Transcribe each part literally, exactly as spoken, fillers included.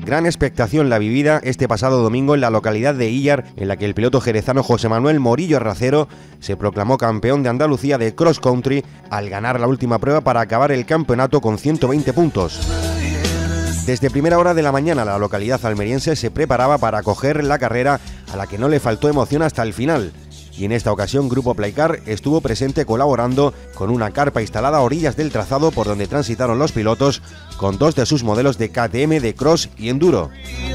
Gran expectación la vivida este pasado domingo en la localidad de Illar, en la que el piloto jerezano José Manuel Morillo Arracero se proclamó campeón de Andalucía de cross country al ganar la última prueba para acabar el campeonato con ciento veinte puntos. Desde primera hora de la mañana la localidad almeriense se preparaba para acoger la carrera, a la que no le faltó emoción hasta el final. Y en esta ocasión Grupo Playcar estuvo presente colaborando con una carpa instalada a orillas del trazado por donde transitaron los pilotos con dos de sus modelos de K T M de cross y enduro.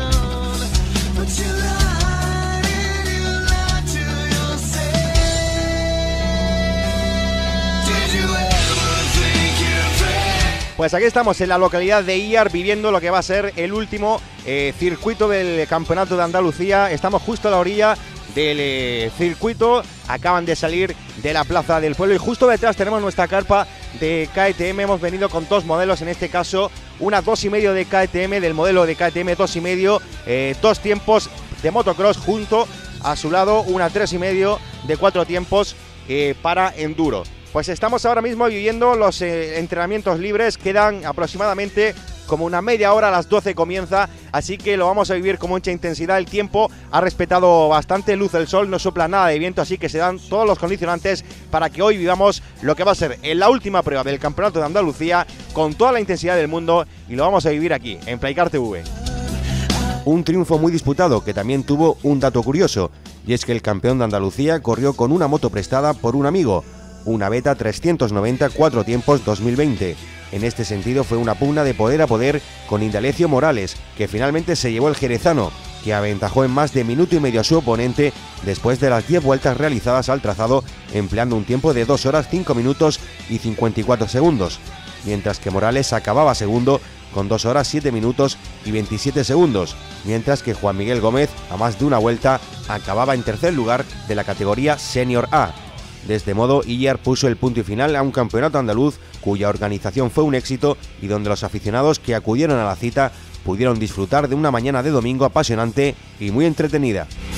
Pues aquí estamos en la localidad de Illar viviendo lo que va a ser el último eh, circuito del Campeonato de Andalucía. Estamos justo a la orilla del eh, circuito, acaban de salir de la plaza del pueblo y justo detrás tenemos nuestra carpa de K T M. Hemos venido con dos modelos, en este caso una dos y medio de K T M, del modelo de K T M dos y medio, eh, dos tiempos de motocross, junto a su lado una tres y medio de cuatro tiempos eh, para enduro. Pues estamos ahora mismo viviendo los eh, entrenamientos libres, quedan aproximadamente como una media hora, a las doce comienza, así que lo vamos a vivir con mucha intensidad. El tiempo ha respetado bastante luz el sol, no sopla nada de viento, así que se dan todos los condicionantes para que hoy vivamos lo que va a ser en la última prueba del Campeonato de Andalucía con toda la intensidad del mundo, y lo vamos a vivir aquí, en Playcar T V. Un triunfo muy disputado que también tuvo un dato curioso, y es que el campeón de Andalucía corrió con una moto prestada por un amigo, una Beta trescientos noventa cuatro tiempos dos mil veinte. En este sentido fue una pugna de poder a poder con Indalecio Morales, que finalmente se llevó el jerezano, que aventajó en más de minuto y medio a su oponente después de las diez vueltas realizadas al trazado, empleando un tiempo de dos horas cinco minutos y cincuenta y cuatro segundos, mientras que Morales acababa segundo con dos horas siete minutos y veintisiete segundos, mientras que Juan Miguel Gómez, a más de una vuelta, acababa en tercer lugar de la categoría Senior A. De este modo, Illar puso el punto y final a un campeonato andaluz cuya organización fue un éxito y donde los aficionados que acudieron a la cita pudieron disfrutar de una mañana de domingo apasionante y muy entretenida.